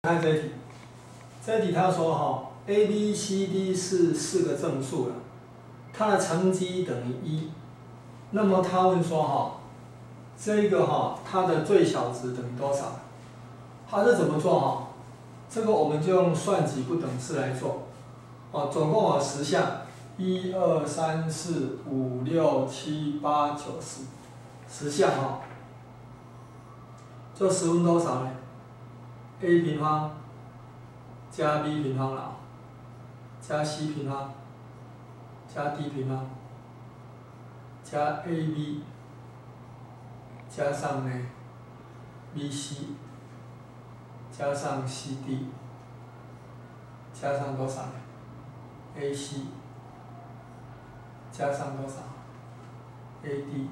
看这一题，这一题他说a b c d 是4个正数了，它的乘积等于1。那么他问说这个它的最小值等于多少？它是怎么做这个我们就用算几不等式来做。总共有10项，1、2、3、4、5、6、7、8、9、10，10项就10分多少呢？a 平方加 b 平方了，加 c 平方加 d 平方加 ab 加上bc 加上 cd 加上多少呢 ？ac 加上多少 ？ad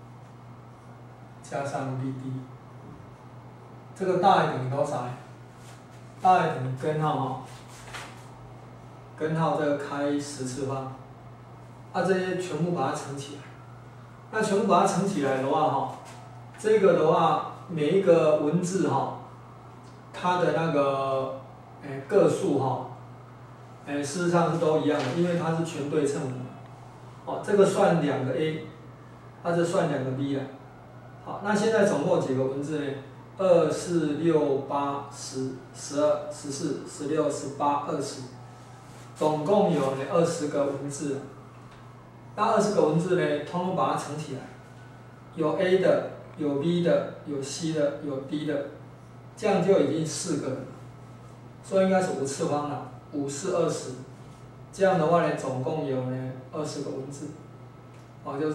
加上 bd， 这个大于等于多少呢？大于等于根号根号这个开10次方，这些全部把它乘起来。那全部把它乘起来的话这个的话每一个文字它的那个个数事实上是都一样的，因为它是全对称的。这个算2个 a， 这算2个 b 啊。好，那现在总共有几个文字呢？2、4、6、8、10、12、14、16、18、20，总共有20个文字。那20个文字呢，通通把它乘起来，有 A 的，有 B 的，有 C 的，有 D 的，这样就已经4个了，所以应该是5次方了，5、4、20，这样的话呢，总共有20个文字，就是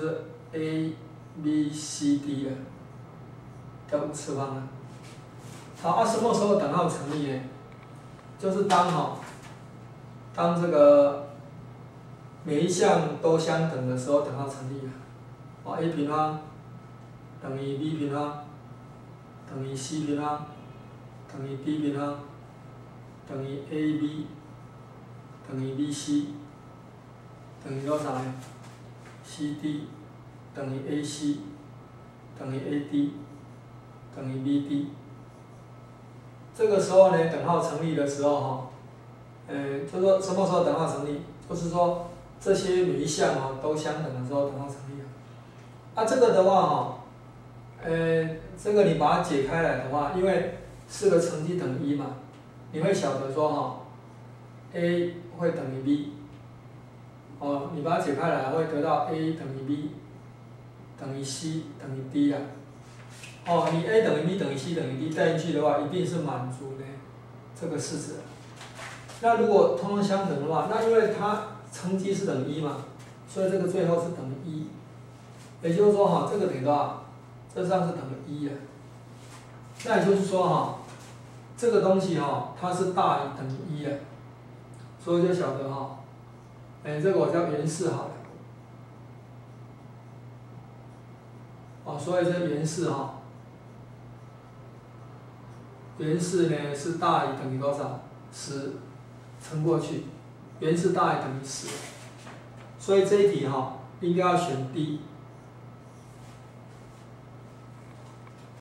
A、B、C、D 的5次方了。好，什么时候等号成立呢？就是当这个每一项都相等的时候，等号成立了。a 平方等于 b 平方等于 c 平方等于 d 平方等于 ab 等于 bc 等于多少呢 ？cd 等于 ac 等于 ad 等于 bd。这个时候呢，等号成立的时候就是说什么时候等号成立？就是说这些每一项都相等的时候，等号成立了。这个的话这个你把它解开来的话，因为4个乘积等于1嘛，你会晓得说a 会等于 b， 你把它解开来会得到 a 等于 b 等于 c 等于 d 啊。你 a 等于 b 等于 c 等于 d 带进去的话，一定是满足这个式子。那如果通通相等的话，那因为它乘积是等于1嘛，所以这个最后是等于1。也就是说这个等于多少？这上是等于1的。那也就是说这个东西它是大于等于1的，所以就晓得这个我叫原式好了。所以这原式原式呢是大于等于多少？10乘过去，原式大于等于10，所以这一题应该要选 D。